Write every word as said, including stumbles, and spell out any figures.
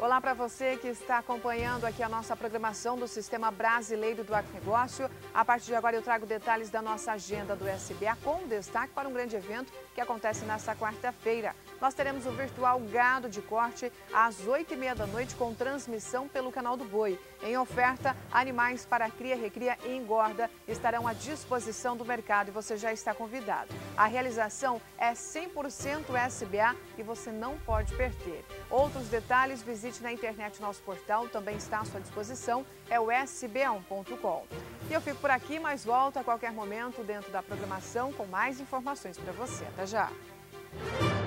Olá para você que está acompanhando aqui a nossa programação do Sistema Brasileiro do Agronegócio. A partir de agora eu trago detalhes da nossa agenda do S B A com destaque para um grande evento que acontece nesta quarta-feira. Nós teremos o virtual Gado de Corte às oito e meia da noite com transmissão pelo canal do Boi. Em oferta, animais para cria, recria e engorda estarão à disposição do mercado e você já está convidado. A realização é cem por cento S B A e você não pode perder. Outros detalhes, visite na internet nosso portal, também está à sua disposição, é o S B A um ponto com. E eu fico por aqui, mas volto a qualquer momento dentro da programação com mais informações para você. Até já!